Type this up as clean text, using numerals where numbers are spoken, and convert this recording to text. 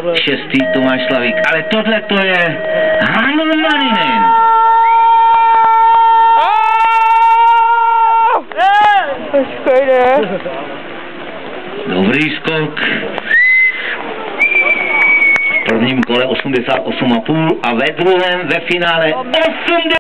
šestý Tomáš Slavík. Ale tohle to je Hanumaninen. Dobrý skok. V prvním kole 88,5 a ve druhém ve finále 80.